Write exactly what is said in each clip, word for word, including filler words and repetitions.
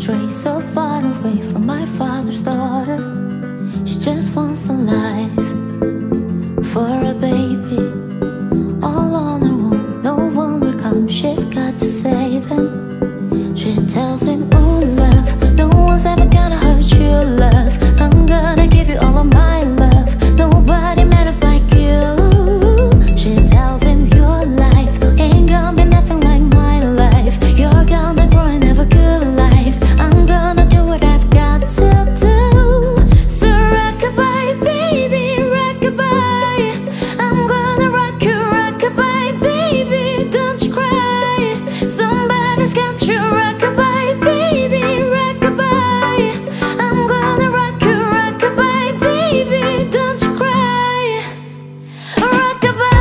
stray so far away from my father's daughter. She just wants a life for a baby, all on her own, no one will come. She's got to save him. She tells him, ooh love, no one's ever gonna hurt your love. I'm gonna give you all of my love. Nobody matters like you. She tells him your life ain't gonna be nothing like my life. You're gonna grow and have a good life. I'm gonna do what I've got to do. So rock-a-bye, baby, rock-a-bye. I'm gonna rock you, rock-a-bye, baby, don't you cry. Somebody's got you, rock-a-bye, baby, rock-a-bye. I'm gonna rock you, rock-a-bye, baby, don't you cry. Rock-a-bye.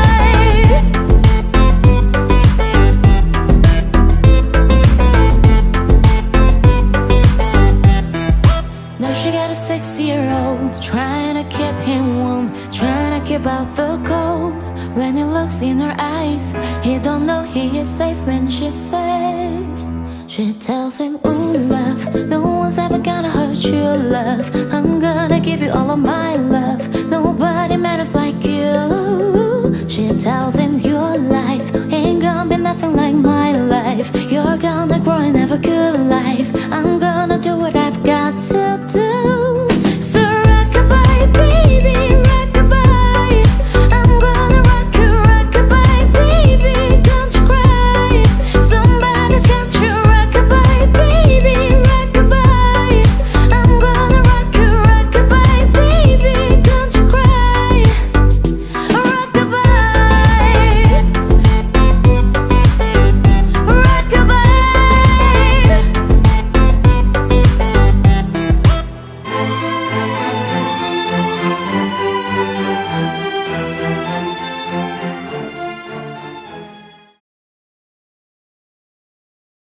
Now she got a six-year-old, trying to keep him warm, trying to keep out the cold. When he looks in her eyes, he don't know he is safe when she says, she tells him, ooh love, no one's ever gonna hurt your love. I'm gonna give you all of my love. Nobody